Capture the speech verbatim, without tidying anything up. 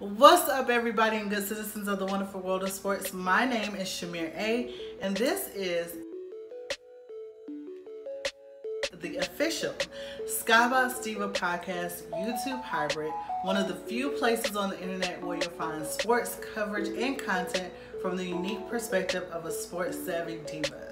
What's up, everybody and good citizens of the wonderful world of sports? My name is Shamir A, and this is the official Skybox Diva podcast YouTube hybrid, one of the few places on the internet where you'll find sports coverage and content from the unique perspective of a sports savvy diva.